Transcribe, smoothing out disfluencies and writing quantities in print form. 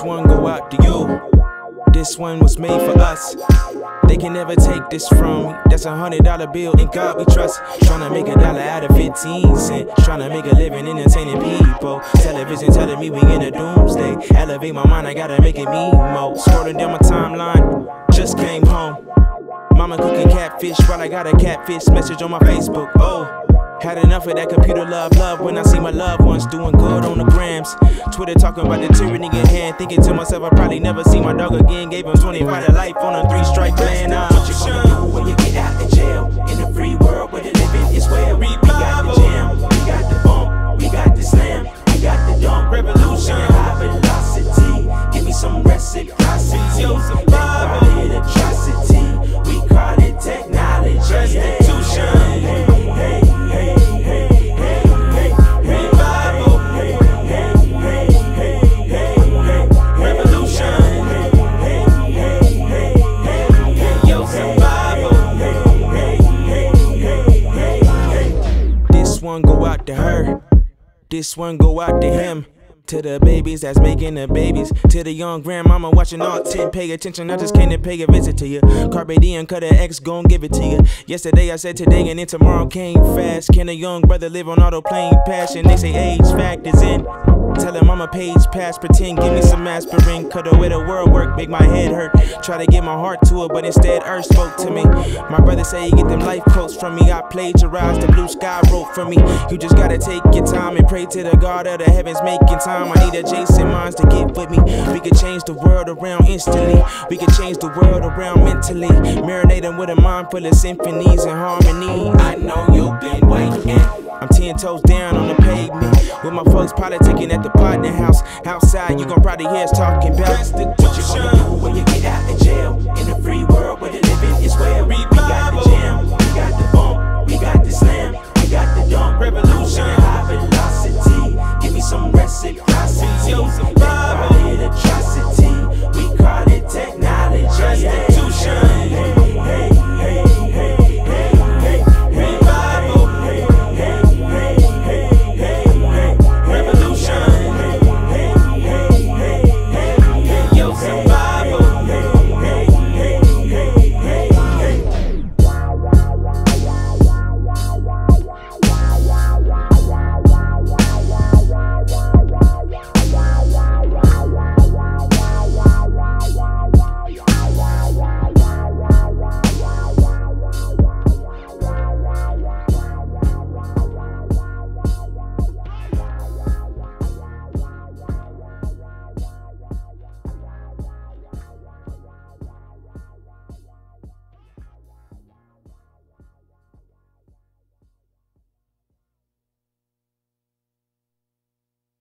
one go out to you. This one was made for us. They can never take this from me. That's $100 bill, in God we trust. Tryna make $1 out of 15 cents. Tryna make a living entertaining people. Television telling me we in a doomsday. Elevate my mind, I gotta make it me more. Scrolling down my timeline, just came home. Mama cooking catfish while I got a catfish message on my Facebook. Oh, had enough of that computer love when I see my loved ones doing good on the grams. Twitter talking about the tyranny in hand. Thinking to myself I probably never see my dog again. Gave him 25 to life on a 3-strike plan. What you gonna do when you get out of jail? In the free world where the living is well. We got the jam, we got the bump, we got the slam, we got the dump. Revolution, high velocity. Give me some reciprocity. They call it atrocity. We call it technology. Restitution. This one go out to her, this one go out to him. To the babies that's making the babies, to the young grandmama watching all 10. Pay attention, I just came to pay a visit to you. Carpe diem, cut an X, gon' give it to you. Yesterday I said today and then tomorrow came fast. Can a young brother live on auto plane passion? They say age factors in. Tell him I'm a page past, pretend, give me some aspirin. Cut away the world work, make my head hurt. Try to get my heart to it, but instead Earth spoke to me. My brother say you get them life quotes from me. I plagiarized, the blue sky wrote for me. You just gotta take your time and pray to the God of the heavens making time. I need adjacent minds to get with me. We could change the world around instantly. We could change the world around mentally. Marinating with a mind full of symphonies and harmonies. I know you've been waiting. I'm 10 toes down on the pavement with my folks politicking at the partner house. Outside, you gon' probably hear us talking about what you gonna do when you get out of jail. In the free world where the living is well. We got the jam, we got the bump, we got the slam, we got the dump. Revolution, high velocity. Give me some reciprocity.